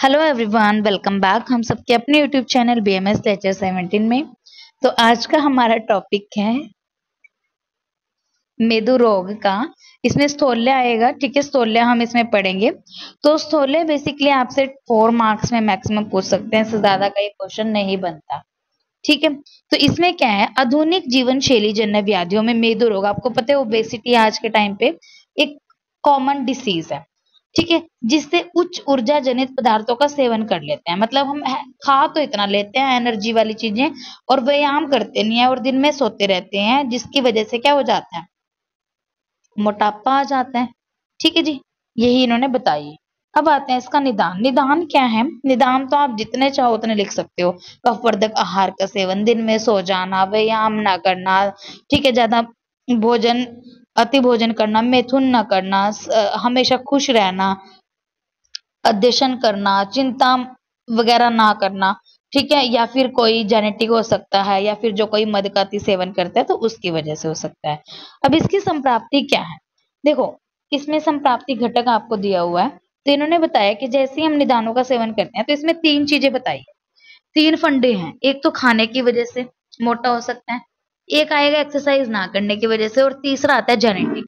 Hello everyone, welcome back. हम सबके अपने यूट्यूब चैनल बीएमएस लेक्चर 17 में। तो आज का हमारा टॉपिक है मेदु रोग का। इसमें स्थौल्य आएगा, ठीक है। स्थौल्य हम इसमें पढ़ेंगे। तो स्थौल्य बेसिकली आपसे 4 मार्क्स में मैक्सिमम पूछ सकते हैं, इससे ज्यादा का क्वेश्चन नहीं बनता, ठीक है। तो इसमें क्या है, आधुनिक जीवन शैली जन्य व्याधियों में मेदु रोग, आपको पता है ओबेसिटी आज के टाइम पे एक कॉमन डिसीज है, ठीक है, जिससे उच्च ऊर्जा जनित पदार्थों का सेवन कर लेते हैं। मतलब हम खा तो इतना लेते हैं एनर्जी वाली चीजें, और व्यायाम करते नहीं है और दिन में सोते रहते हैं, जिसकी वजह से क्या हो जाता है, मोटापा आ जाता है, ठीक है जी। यही इन्होंने बताई। अब आते हैं इसका निदान। निदान क्या है? निदान तो आप जितने चाहो उतने लिख सकते हो। कफवर्धक आहार का सेवन, दिन में सो जाना, व्यायाम ना करना, ठीक है, ज्यादा भोजन, अति भोजन करना, मैथुन ना करना, हमेशा खुश रहना, अध्ययन करना, चिंता वगैरह ना करना, ठीक है। या फिर कोई जेनेटिक हो सकता है, या फिर जो कोई मद का अति सेवन करता है तो उसकी वजह से हो सकता है। अब इसकी संप्राप्ति क्या है? देखो, इसमें संप्राप्ति घटक आपको दिया हुआ है। तो इन्होंने बताया कि जैसे ही हम निदानों का सेवन करते हैं तो इसमें 3 चीजें बताई, 3 फंडे हैं। एक तो खाने की वजह से मोटा हो सकता है, एक आएगा एक्सरसाइज ना करने की वजह से, और तीसरा आता है जेनेटिक।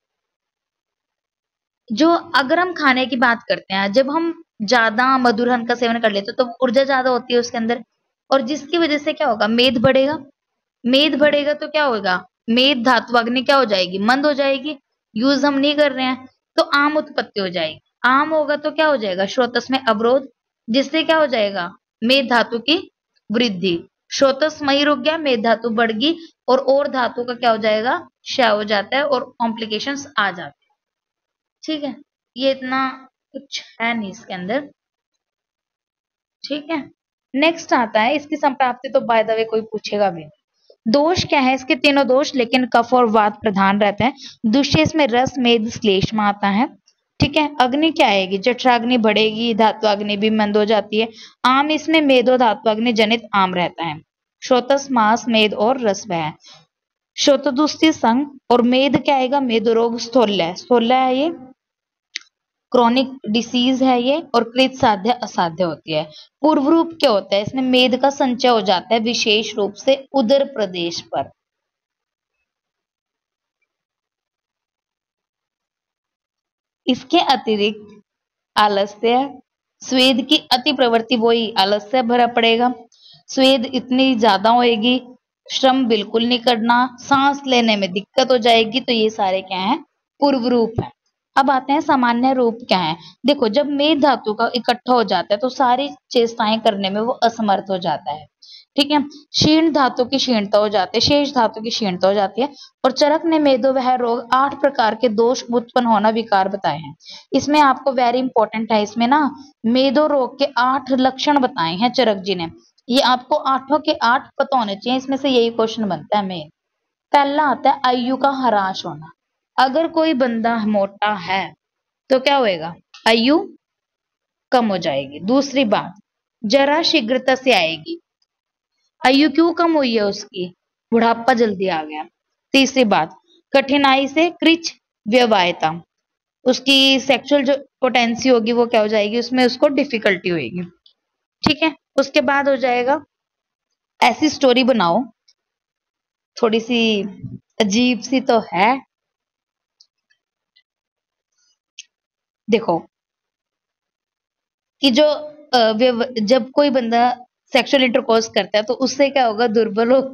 जो अगर हम खाने की बात करते हैं, जब हम ज्यादा मधुरन का सेवन कर लेते हैं तो ऊर्जा ज्यादा होती है उसके अंदर, और जिसकी वजह से क्या होगा, मेद बढ़ेगा। मेद बढ़ेगा तो क्या होगा, मेद धातु अग्नि क्या हो जाएगी, मंद हो जाएगी, यूज हम नहीं कर रहे हैं, तो आम उत्पत्ति हो जाएगी। आम होगा तो क्या हो जाएगा, स्रोतस में अवरोध, जिससे क्या हो जाएगा, मेद धातु की वृद्धि। स्रोतस्मयी रुक गया, मेद धातु बढ़ गई, और धातु का क्या हो जाएगा, क्षय हो जाता है और कॉम्प्लिकेशंस आ जाते हैं, ठीक है। ये इतना कुछ है नहीं इसके अंदर, ठीक है। नेक्स्ट आता है इसकी संप्राप्ति, तो बाय द वे कोई पूछेगा भी नहीं। दोष क्या है इसके, तीनों दोष, लेकिन कफ और वात प्रधान रहते हैं। दुष्चेष में रस मेद श्लेष्मा आता है, ठीक है। अग्नि क्या आएगी, जठराग्नि बढ़ेगी, धात्वाग्नि भी मंद हो जाती है। आम इसमें मेदो धात्वाग्नि जनित आम रहता है। श्रोतस मास मेद और रस वह, श्रोतदुस्ति संग, और मेद क्या आएगा, मेद रोग स्थौल्य, स्थौल्य है ये, क्रॉनिक डिसीज है ये, और कृत साध्य असाध्य होती है। पूर्व रूप क्या होता है, इसमें मेद का संचय हो जाता है विशेष रूप से उदर प्रदेश पर। इसके अतिरिक्त आलस्य, स्वेद की अति प्रवृत्ति, वही आलस्य भरा पड़ेगा। स्वेद इतनी ज्यादा होएगी, श्रम बिल्कुल नहीं करना, सांस लेने में दिक्कत हो जाएगी। तो ये सारे क्या हैं, पूर्व रूप है। अब आते हैं सामान्य रूप क्या है। देखो, जब मेद धातु का इकट्ठा हो जाता है तो सारी चेष्टाएं करने में वो असमर्थ हो जाता है, ठीक है। क्षीण धातु की क्षीणता हो जाती है, शेष धातु की क्षीणता हो जाती है। और चरक ने मेदो वह रोग 8 प्रकार के दोष उत्पन्न होना विकार बताए हैं। इसमें आपको वेरी इंपॉर्टेंट है, इसमें ना मेदो रोग के 8 लक्षण बताए हैं चरक जी ने। ये आपको 8 के 8 पता होने चाहिए, इसमें से यही क्वेश्चन बनता है मेन। पहला आता है आयु का ह्रास होना। अगर कोई बंदा मोटा है तो क्या होएगा, आयु कम हो जाएगी। दूसरी बात, जरा शीघ्रता से आएगी। आयु क्यों कम हुई है उसकी, बुढ़ापा जल्दी आ गया। तीसरी बात, कठिनाई से कृच व्यवायता, उसकी सेक्सुअल जो पोटेंसी होगी वो क्या हो जाएगी, उसमें उसको डिफिकल्टी होगी, ठीक है। उसके बाद हो जाएगा, ऐसी स्टोरी बनाओ, थोड़ी सी अजीब सी तो है। देखो कि जो जब कोई बंदा सेक्सुअल इंटरकोर्स करता है तो उससे क्या होगा, दुर्बल हो,